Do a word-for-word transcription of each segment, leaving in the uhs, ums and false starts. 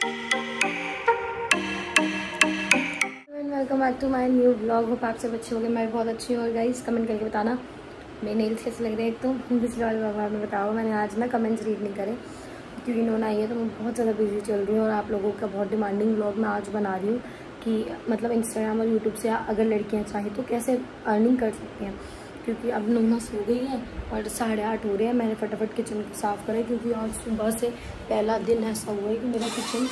Welcome back to my new blog. Hope आप सब अच्छे होंगे, मैं बहुत अच्छी हूँ। और गाइस कमेंट करके बताना मेरे नेल्स कैसे लग रहे हैं। एक तो पिछले वाले ब्लॉग में बताओ, मैंने आज ना कमेंट्स रीड नहीं करे क्योंकि नोना आई है तो मैं बहुत ज़्यादा बिजी चल रही हूँ और आप लोगों का बहुत डिमांडिंग ब्लॉग मैं आज बना रही हूँ कि मतलब इंस्टाग्राम और यूट्यूब से अगर लड़कियाँ चाहें तो कैसे अर्निंग कर सकती हैं। क्योंकि अब नोना सो गई है और साढ़े आठ हो रहे हैं। मैंने फटाफट किचन को साफ़ करा क्योंकि आज सुबह से पहला दिन ऐसा हुआ है कि मेरा किचन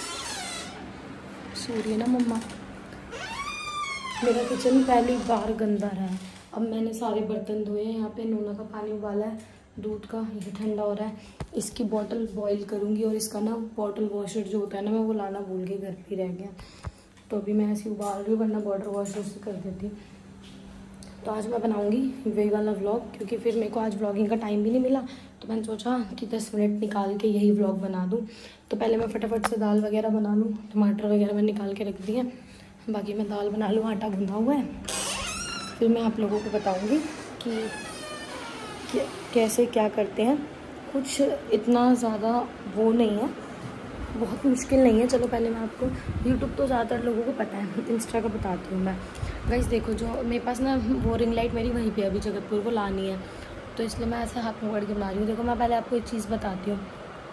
सो रही है ना मम्मा, मेरा किचन पहली बार गंदा रहा है। अब मैंने सारे बर्तन धोए हैं। यहाँ पे नोना का पानी उबाला है, दूध का, ये ठंडा हो रहा है। इसकी बॉटल बॉईल करूँगी और इसका ना बॉटल वॉशर जो होता है ना, मैं वो लाना भूल के घर पे रह गया, तो अभी मैं ऐसे उबाल रही हूँ, वरना बॉटल वॉशर से कर देती। तो आज मैं बनाऊँगी वही वाला व्लॉग क्योंकि फिर मेरे को आज व्लॉगिंग का टाइम भी नहीं मिला, तो मैंने सोचा कि दस मिनट निकाल के यही व्लॉग बना दूँ। तो पहले मैं फटाफट से दाल वगैरह बना लूँ, टमाटर वगैरह मैं निकाल के रख दिए, बाकी मैं दाल बना लूँ, आटा गूंधा हुआ है। फिर मैं आप लोगों को बताऊंगी कि कैसे क्या करते हैं। कुछ इतना ज़्यादा वो नहीं है, बहुत मुश्किल नहीं है। चलो पहले मैं आपको यूट्यूब तो ज़्यादातर लोगों को पता है, इंस्टा का बताती हूँ मैं। गाइस देखो, जो मेरे पास ना वो रिंग लाइट मेरी वहीं पे अभी जगतपुर वो लानी है, तो इसलिए मैं ऐसे हाथ में पकड़ के बना रही हूँ। देखो मैं पहले आपको एक चीज़ बताती हूँ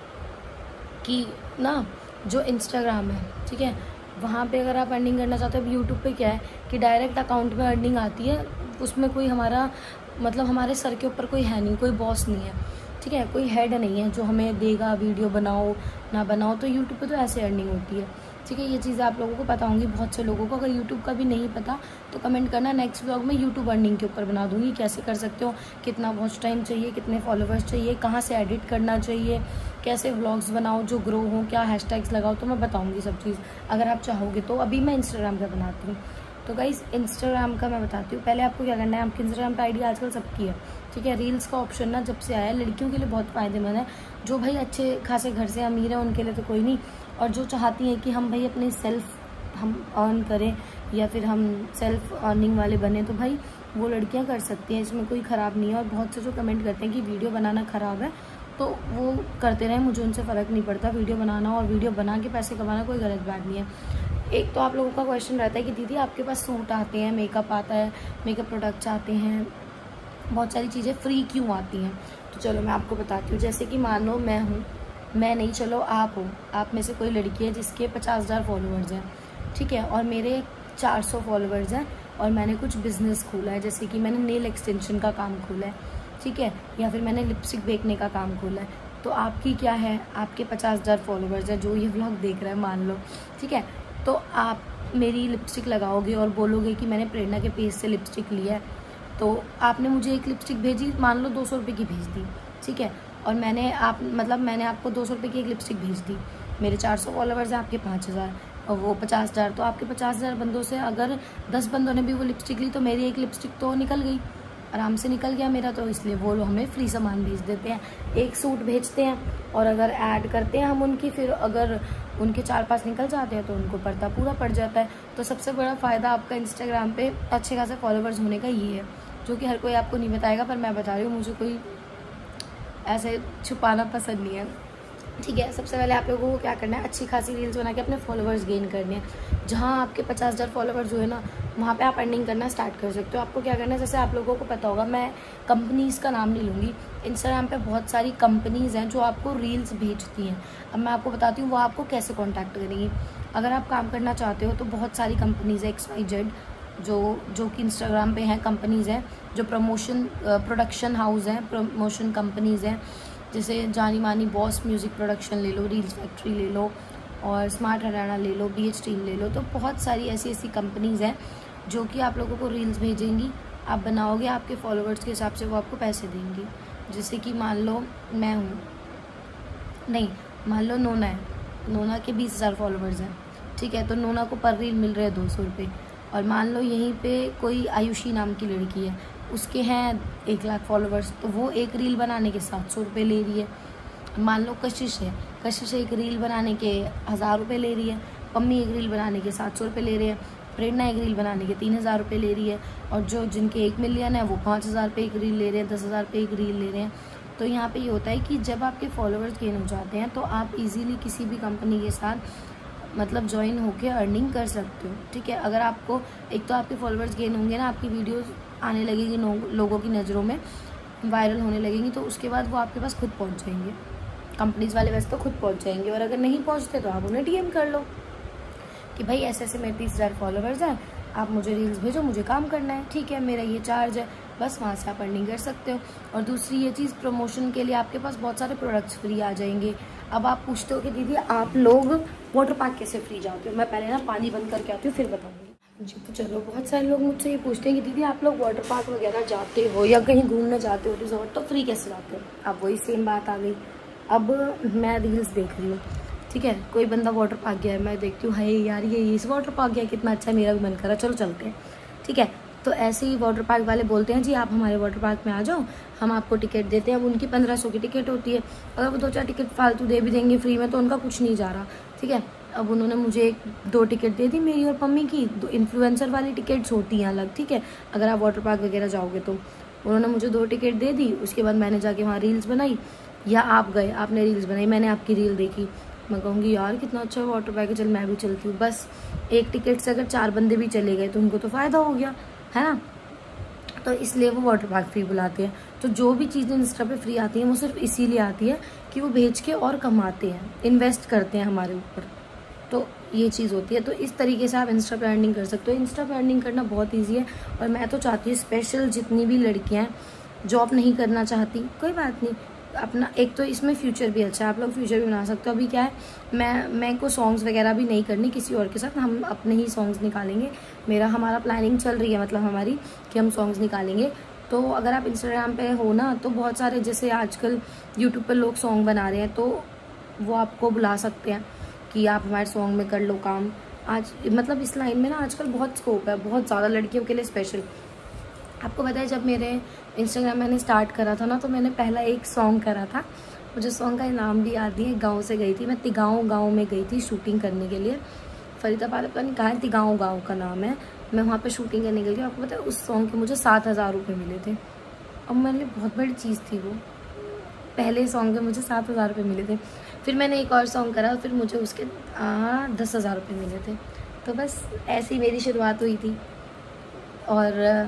कि ना जो इंस्टाग्राम है, ठीक है, वहाँ पे अगर आप अर्निंग करना चाहते हो, यूट्यूब पे क्या है कि डायरेक्ट अकाउंट में अर्निंग आती है, उसमें कोई हमारा मतलब हमारे सर के ऊपर कोई है नहीं, कोई बॉस नहीं है, ठीक है, कोई हेड नहीं है जो हमें देगा वीडियो बनाओ ना बनाओ। तो यूट्यूब पे तो ऐसे अर्निंग होती है, ठीक है। ये चीज़ आप लोगों को पता होंगी, बहुत से लोगों को। अगर यूट्यूब का भी नहीं पता तो कमेंट करना, नेक्स्ट व्लॉग में यूट्यूब अर्निंग के ऊपर बना दूंगी, कैसे कर सकते हो, कितना वॉच टाइम चाहिए, कितने फॉलोवर्स चाहिए, कहाँ से एडिट करना चाहिए, कैसे व्लॉग्स बनाओ जो ग्रो हो, क्या हैशटैग्स लगाओ, तो मैं बताऊंगी सब चीज़ अगर आप चाहोगे तो। अभी मैं इंस्टाग्राम का बनाती हूँ, तो गाइस इंस्टाग्राम का मैं बताती हूँ। पहले आपको क्या करना है, आपकी इंस्टाग्राम का आईडी आजकल सबकी है, ठीक है। रील्स का ऑप्शन ना जब से आया है, लड़कियों के लिए बहुत फ़ायदेमंद है। जो भाई अच्छे खासे घर से अमीर है उनके लिए तो कोई नहीं, और जो चाहती हैं कि हम भाई अपने सेल्फ हम अर्न करें या फिर हम सेल्फ अर्निंग वाले बने, तो भाई वो लड़कियां कर सकती हैं, इसमें कोई ख़राब नहीं है। और बहुत से जो कमेंट करते हैं कि वीडियो बनाना ख़राब है, तो वो करते रहें, मुझे उनसे फ़र्क नहीं पड़ता। वीडियो बनाना और वीडियो बना के पैसे कमाना कोई गलत बात नहीं है। एक तो आप लोगों का क्वेश्चन रहता है कि दीदी आपके पास सूट आते हैं, मेकअप आता है, मेकअप प्रोडक्ट्स आते हैं, बहुत सारी चीज़ें फ्री क्यों आती हैं। तो चलो मैं आपको बताती हूँ। जैसे कि मान लो मैं हूँ, मैं नहीं, चलो आप हो, आप में से कोई लड़की है जिसके पचास हज़ार फॉलोअर्स हैं, ठीक है, और मेरे चार सौ फॉलोअर्स हैं, और मैंने कुछ बिज़नेस खोला है, जैसे कि मैंने नेल एक्सटेंशन का काम खोला है, ठीक है, या फिर मैंने लिपस्टिक बेचने का काम खोला है। तो आपकी क्या है, आपके पचास हज़ार फॉलोअर्स है जो ये व्लॉग देख रहा है मान लो, ठीक है, तो आप मेरी लिपस्टिक लगाओगे और बोलोगे कि मैंने प्रेरणा के पेज से लिपस्टिक लिया है, तो आपने मुझे एक लिपस्टिक भेजी, मान लो दो सौ रुपये की भेज दी, ठीक है, और मैंने आप मतलब मैंने आपको दो सौ रुपये की एक लिपस्टिक भेज दी। मेरे चार सौ फॉलोवर्स हैं, आपके पाँच हज़ार और वो पचास हज़ार, तो आपके पचास हज़ार बंदों से अगर दस बंदों ने भी वो लिपस्टिक ली तो मेरी एक लिपस्टिक तो निकल गई, आराम से निकल गया मेरा। तो इसलिए वो लोग हमें फ्री सामान भेज देते हैं, एक सूट भेजते हैं, और अगर ऐड करते हैं हम उनकी, फिर अगर उनके चार पाँच निकल जाते हैं तो उनको पड़ता पूरा पड़ जाता है। तो सबसे बड़ा फ़ायदा आपका इंस्टाग्राम पे अच्छे खासे फॉलोवर्स होने का ये है, जो कि हर कोई आपको नहीं बताएगा, पर मैं बता रही हूँ, मुझे कोई ऐसे छुपाना पसंद नहीं है, ठीक है। सबसे पहले आप लोगों को क्या करना है, अच्छी खासी रील्स बना के अपने फॉलोवर्स गेन करने हैं। जहाँ आपके पचास हज़ार फॉलोवर्स हुए ना, वहाँ पे आप अर्निंग करना स्टार्ट कर सकते हो। आपको क्या करना है, जैसे आप लोगों को पता होगा, मैं कंपनीज़ का नाम नहीं लूँगी, इंस्टाग्राम पे बहुत सारी कंपनीज़ हैं जो आपको रील्स भेजती हैं। अब मैं आपको बताती हूँ वो आपको कैसे कॉन्टैक्ट करेंगी। अगर आप काम करना चाहते हो तो बहुत सारी कंपनीज़ है, एक्स वाई जेड, जो जो कि इंस्टाग्राम पे हैं, कंपनीज़ हैं जो प्रमोशन प्रोडक्शन हाउस हैं, प्रमोशन कंपनीज़ हैं, जैसे जानी मानी बॉस म्यूज़िक प्रोडक्शन ले लो, रील्स फैक्ट्री ले लो, और स्मार्ट हरियाणा ले लो, बी एच टीम ले लो। तो बहुत सारी ऐसी ऐसी कंपनीज़ हैं जो कि आप लोगों को रील्स भेजेंगी, आप बनाओगे, आपके फॉलोवर्स के हिसाब से वो आपको पैसे देंगी। जैसे कि मान लो मैं हूँ, नहीं मान लो नोना है, नोना के बीस हज़ार फॉलोवर्स हैं, ठीक है, तो नोना को पर रील मिल रहे हैं दो सौ रुपये। और मान लो यहीं पे कोई आयुषी नाम की लड़की है, उसके हैं एक लाख फॉलोवर्स, तो वो एक रील बनाने के सात सौ रुपये ले रही है। मान लो कशिश है, कशिश एक रील बनाने के हज़ार रुपये ले रही है, पम्मी एक रील बनाने के सात सौ रुपये ले रही है, प्रेरणा एक रील बनाने के तीन हज़ार रुपये ले रही है, और जो जिनके एक मिलियन है वो पाँच हज़ार रुपये एक रील ले रहे हैं, दस हज़ार रुपये एक रील ले रहे हैं। तो यहाँ पे ये होता है कि जब आपके फॉलोअर्स गेन हो जाते हैं तो आप इजीली किसी भी कंपनी के साथ मतलब ज्वाइन होकर अर्निंग कर सकते हो, ठीक है। अगर आपको एक तो आपके फॉलोअर्स गेन होंगे ना, आपकी वीडियोस आने लगेगी लोगों की नज़रों में, वायरल होने लगेंगी, तो उसके बाद वो आपके पास खुद पहुँच जाएंगे, कंपनीज़ वाले वैसे तो खुद पहुँच जाएंगे। और अगर नहीं पहुँचते तो आप उन्हें डी एम कर लो कि भाई ऐसे ऐसे मेरे तीस हज़ार फॉलोअर्स हैं, आप मुझे रील्स भेजो, मुझे काम करना है, ठीक है, मेरा ये चार्ज है, बस वहाँ से आप अर्निंग कर सकते हो। और दूसरी ये चीज़, प्रमोशन के लिए आपके पास बहुत सारे प्रोडक्ट्स फ्री आ जाएंगे। अब आप पूछते हो कि दीदी आप लोग वाटर पार्क कैसे फ्री जाते हो? मैं पहले ना पानी बंद करके आती हूँ फिर बताऊँगी जी। तो चलो, बहुत सारे लोग मुझसे ये पूछते हैं कि दीदी आप लोग वाटर पार्क वगैरह जाते हो या कहीं घूमने जाते हो रिजॉर्ट, तो फ्री कैसे जाते हो? अब वही सेम बात आ गई। अब मैं रील्स देख रही हूँ, ठीक है, कोई बंदा वाटर पार्क गया है, मैं देखती हूँ हाय यार ये इस वाटर पार्क गया, कितना अच्छा है, मेरा भी मन करा, चलो चलते हैं, ठीक है। तो ऐसे ही वाटर पार्क वाले बोलते हैं जी आप हमारे वाटर पार्क में आ जाओ, हम आपको टिकट देते हैं। अब उनकी पंद्रह सौ की टिकट होती है, अगर वो दो चार टिकट फालतू दे भी देंगे फ्री में तो उनका कुछ नहीं जा रहा, ठीक है। अब उन्होंने मुझे एक दो टिकट दे दी, मेरी और मम्मी की, दो इन्फ्लुएंसर वाली टिकट्स होती हैं अलग, ठीक है, अगर आप वाटर पार्क वगैरह जाओगे तो। उन्होंने मुझे दो टिकट दे दी, उसके बाद मैंने जाके वहाँ रील्स बनाई, या आप गए आपने रील्स बनाई, मैंने आपकी रील देखी, मैं कहूँगी यार कितना अच्छा वाटर पार्क है, चल मैं भी चलती हूँ। बस एक टिकट से अगर चार बंदे भी चले गए तो उनको तो फ़ायदा हो गया, है ना। तो इसलिए वो वाटर पार्क फ्री बुलाते हैं। तो जो भी चीज़ें इंस्टा पे फ्री आती हैं वो सिर्फ इसीलिए आती है कि वो भेज के और कमाते हैं, इन्वेस्ट करते हैं हमारे ऊपर, तो ये चीज़ होती है। तो इस तरीके से आप इंस्टा पे अर्निंग कर सकते हो। इंस्टा पे अर्निंग करना बहुत ईजी है, और मैं तो चाहती हूँ स्पेशल जितनी भी लड़कियाँ जॉब नहीं करना चाहती, कोई बात नहीं, अपना एक तो इसमें फ्यूचर भी अच्छा है, आप लोग फ्यूचर भी बना सकते हो। अभी क्या है, मैं मैं को सॉन्ग्स वगैरह भी नहीं करनी किसी और के साथ, हम अपने ही सॉन्ग्स निकालेंगे। मेरा हमारा प्लानिंग चल रही है, मतलब हमारी, कि हम सॉन्ग्स निकालेंगे। तो अगर आप इंस्टाग्राम पे हो ना, तो बहुत सारे जैसे आजकल यूट्यूब पर लोग सॉन्ग बना रहे हैं, तो वो आपको बुला सकते हैं कि आप हमारे सॉन्ग में कर लो काम। आज मतलब इस लाइन में ना आजकल बहुत स्कोप है, बहुत ज़्यादा लड़कियों के लिए स्पेशल। आपको पता है जब मेरे इंस्टाग्राम मैंने स्टार्ट करा था ना, तो मैंने पहला एक सॉन्ग करा था, मुझे सॉन्ग का नाम भी याद नहीं है। गाँव से गई थी मैं, तिगाँव गाँव में गई थी शूटिंग करने के लिए, फरीदाबाद पता नहीं कहाँ है, तिगाँव गाँव का नाम है। मैं वहाँ पे शूटिंग करने गई थी। आपको पता है उस सॉन्ग के मुझे सात हज़ार रुपये मिले थे। अब मैंने बहुत बड़ी चीज़ थी वो, पहले सॉन्ग के मुझे सात हज़ार रुपये मिले थे। फिर मैंने एक और सॉन्ग करा, फिर मुझे उसके दस हज़ार रुपये मिले थे। तो बस ऐसी मेरी शुरुआत हुई थी, और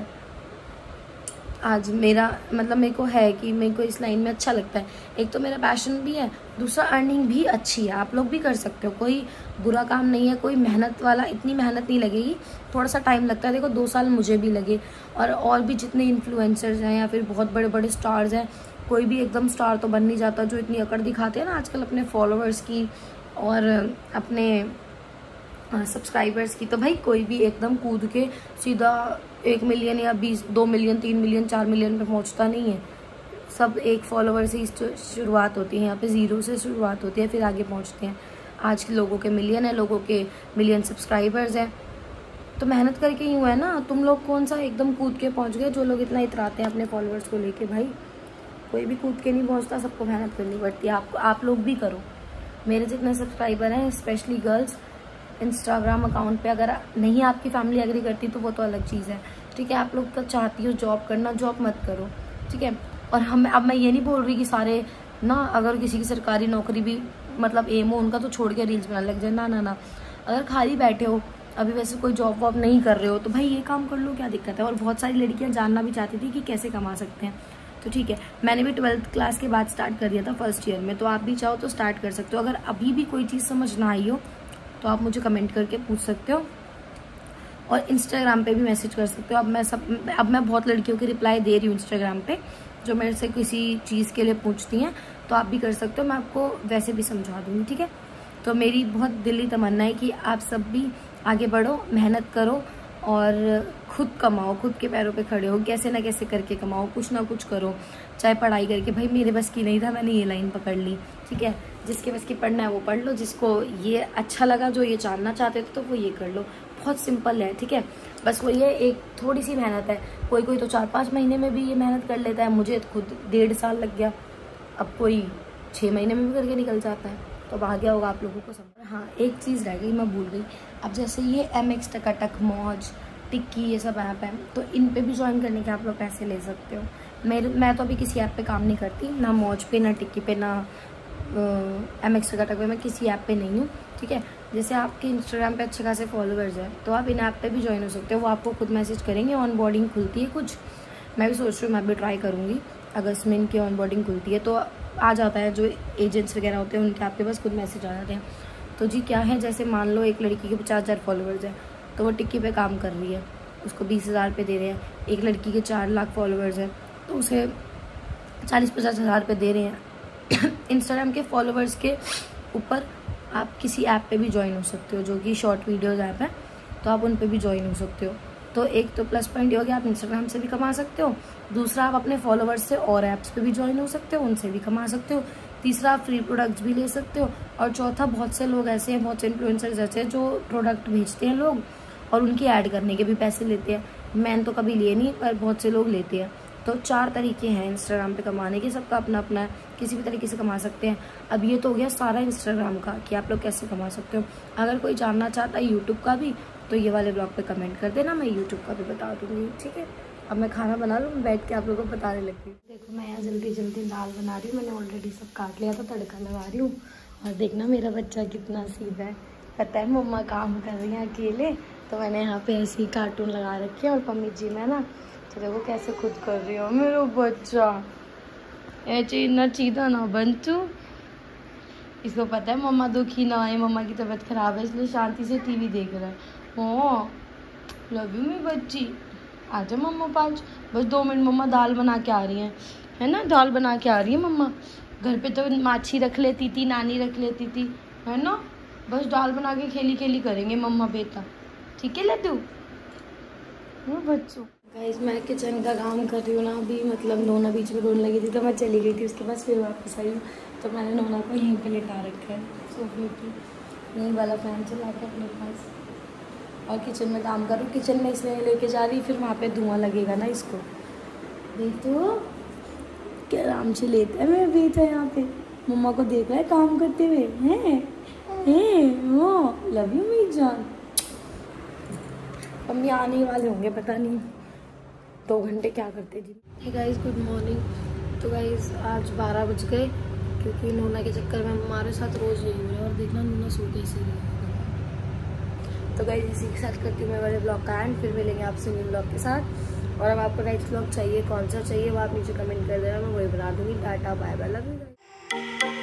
आज मेरा मतलब मेरे को है कि मेरे को इस लाइन में अच्छा लगता है। एक तो मेरा पैशन भी है, दूसरा अर्निंग भी अच्छी है, आप लोग भी कर सकते हो, कोई बुरा काम नहीं है, कोई मेहनत वाला, इतनी मेहनत नहीं लगेगी, थोड़ा सा टाइम लगता है। देखो दो साल मुझे भी लगे, और और भी जितने इन्फ्लुएंसर्स हैं या फिर बहुत बड़े बड़े स्टार्स हैं, कोई भी एकदम स्टार तो बन नहीं जाता जो इतनी अकड़ दिखाते हैं ना आजकल अपने फॉलोअर्स की और अपने सब्सक्राइबर्स की। तो भाई कोई भी एकदम कूद के सीधा एक मिलियन या बीस दो मिलियन तीन मिलियन चार मिलियन पे पहुंचता नहीं है। सब एक फॉलोवर से ही शुरुआत होती है, यहाँ पे ज़ीरो से शुरुआत होती है, फिर आगे पहुंचते हैं। आज के लोगों के मिलियन है, लोगों के मिलियन सब्सक्राइबर्स हैं, तो मेहनत करके ही हुआ है ना। तुम लोग कौन सा एकदम कूद के पहुँच गए, जो लोग इतना इतराते हैं अपने फॉलोअर्स को लेके। भाई कोई भी कूद के नहीं पहुँचता, सबको मेहनत करनी पड़ती है। आपको आप लोग भी करो। मेरे जितने सब्सक्राइबर हैं स्पेशली गर्ल्स, इंस्टाग्राम अकाउंट पे अगर नहीं आपकी फैमिली एग्री करती तो वो तो अलग चीज़ है, ठीक है। आप लोग तो चाहती हो जॉब करना, जॉब मत करो, ठीक है। और हम अब मैं ये नहीं बोल रही कि सारे ना, अगर किसी की सरकारी नौकरी भी मतलब एम हो उनका तो छोड़ के रील्स बनाने लग जाए, ना ना ना। अगर खाली बैठे हो, अभी वैसे कोई जॉब वॉब नहीं कर रहे हो, तो भाई ये काम कर लो, क्या दिक्कत है। और बहुत सारी लड़कियाँ जानना भी चाहती थी कि कैसे कमा सकते हैं, तो ठीक है। मैंने भी ट्वेल्थ क्लास के बाद स्टार्ट कर दिया था फर्स्ट ईयर में, तो आप भी चाहो तो स्टार्ट कर सकते हो। अगर अभी भी कोई चीज़ समझ ना आई हो तो आप मुझे कमेंट करके पूछ सकते हो, और इंस्टाग्राम पे भी मैसेज कर सकते हो। अब मैं सब अब मैं बहुत लड़कियों की रिप्लाई दे रही हूँ इंस्टाग्राम पे, जो मेरे से किसी चीज़ के लिए पूछती हैं, तो आप भी कर सकते हो, मैं आपको वैसे भी समझा दूँगी, ठीक है। तो मेरी बहुत दिली तमन्ना है कि आप सब भी आगे बढ़ो, मेहनत करो और खुद कमाओ, खुद के पैरों पे खड़े हो, कैसे ना कैसे करके कमाओ, कुछ ना कुछ करो, चाहे पढ़ाई करके। भाई मेरे बस की नहीं था, मैंने ये लाइन पकड़ ली, ठीक है। जिसके बस की पढ़ना है वो पढ़ लो, जिसको ये अच्छा लगा, जो ये जानना चाहते थे तो वो ये कर लो, बहुत सिंपल है, ठीक है। बस वो ये एक थोड़ी सी मेहनत है। कोई कोई तो चार पाँच महीने में भी ये मेहनत कर लेता है, मुझे खुद डेढ़ साल लग गया, अब कोई छः महीने में भी करके निकल जाता है। तो अब आ गया होगा आप लोगों को समझ। हाँ एक चीज़ रह गई, मैं भूल गई। अब जैसे ये एम एक्स टकाटक, मौज, टिक्की, ये सब ऐप है, तो इन पे भी ज्वाइन करने के आप लोग पैसे ले सकते हो। मेरे मैं तो अभी किसी ऐप पे काम नहीं करती, ना मौज पे, ना टिक्की पे, ना एम एक्स पे, मैं किसी ऐप पे नहीं हूँ, ठीक है। जैसे आपके इंस्टाग्राम पे अच्छे खासे फॉलोअर्स हैं तो आप इन ऐप पे भी ज्वाइन हो सकते हो, वो आपको खुद मैसेज करेंगे, ऑन बोर्डिंग खुलती है कुछ, मैं भी सोच रही हूँ मैं भी ट्राई करूँगी। अगस्त में इनकी ऑन बोर्डिंग खुलती है तो आ जाता है, जो एजेंट्स वगैरह होते हैं उनके आपके पास खुद मैसेज आ जाते हैं। तो जी क्या है, जैसे मान लो एक लड़की के पचास हज़ार फॉलोअर्स हैं तो वो टिक्की पे काम कर रही है, उसको बीस हज़ार रुपये दे रहे हैं। एक लड़की के चार लाख फॉलोअर्स हैं तो उसे चालीस पचास हज़ार रुपये दे रहे हैं। इंस्टाग्राम के फॉलोअर्स के ऊपर आप किसी ऐप पे भी ज्वाइन हो सकते हो, जो कि शॉर्ट वीडियोज़ ऐप है, तो आप उन पे भी ज्वाइन हो सकते हो। तो एक तो प्लस पॉइंट ये हो गया, आप इंस्टाग्राम से भी कमा सकते हो। दूसरा, आप अपने फॉलोअर्स से और ऐप्स पे भी ज्वाइन हो सकते हो, उनसे भी कमा सकते हो। तीसरा, आप फ्री प्रोडक्ट्स भी ले सकते हो। और चौथा, बहुत से लोग ऐसे हैं, बहुत से इन्फ्लुएंसर्स ऐसे हैं जो प्रोडक्ट भेजते हैं लोग और उनकी ऐड करने के भी पैसे लेते हैं। मैंने तो कभी लिए नहीं, पर बहुत से लोग लेते हैं। तो चार तरीके हैं इंस्टाग्राम पे कमाने के, सबका अपना अपना है, किसी भी तरीके से कमा सकते हैं। अब ये तो हो गया सारा इंस्टाग्राम का कि आप लोग कैसे कमा सकते हो। अगर कोई जानना चाहता है यूट्यूब का भी तो ये वाले ब्लॉग पे कमेंट कर देना, मैं यूट्यूब का भी बता दूँगी, ठीक है। अब मैं खाना बना लूँ, बैठ के आप लोगों को बताने लगती हूँ। देखो मैं यहाँ जल्दी जल्दी दाल बना रही हूँ, मैंने ऑलरेडी सब काट लिया था, तड़का लगा रही हूँ। और देखना मेरा बच्चा कितना सीधा है, पता है मम्मा काम कर रही हैं अकेले, तो मैंने यहाँ पे ऐसे ही कार्टून लगा रखे हैं और मम्मी जी मैं ना, तो देखो कैसे खुद कर रही हो। मेरा बच्चा ऐसे इतना सीधा ना बन तू, इसको पता है मम्मा दुखी ना है, मम्मा की तबीयत खराब है, इसलिए शांति से टीवी देख रहा है। ओ लव यू मेरी बच्ची, आजा मम्मा पाँच, बस दो मिनट मम्मा दाल बना के आ रही हैं, है ना, दाल बना के आ रही है मम्मा। घर पे तो माछी रख लेती थी, नानी रख लेती थी, है ना, बस दाल बना के खेली खेली करेंगे मम्मा बेटा, ठीक है लड्डू बच्चों। गाइस मैं किचन का काम कर रही हूँ ना अभी, मतलब नोना बीच में रोने लगी थी तो मैं चली गई थी, उसके बाद फिर वापस आई हूँ। तो मैंने नोना को यहीं पे लेटा रखा है सोफे पे, यही वाला फैन चला के अपने पास, और किचन में काम करूँ। किचन में इसलिए लेके जा रही, फिर वहाँ पे धुआं लगेगा ना इसको। देख तो क्या आराम से लेता है मेरा बेटा यहाँ पे, मम्मा को देख रहा है काम करते हुए, हैं हैं वो लव यू मेरी जान। मम्मी आने वाले होंगे, पता नहीं दो घंटे क्या करते जी। Hey guys good morning. तो गाइस आज बारह बज गए, क्योंकि नोना के चक्कर में हमारे साथ रोज़ यही हो रहा है, और देखना नोना सो कैसे रही है। तो गाइस इसी के साथ करती हूँ मैं वाले ब्लॉग का एंड, फिर मिलेंगे आपसे न्यू ब्लॉग के साथ। और अब आपको नेक्स्ट ब्लॉग चाहिए, कौन सा चाहिए वो आप नीचे कमेंट कर देना, मैं वही बना दूँगी। Tata bye bye, love you guys.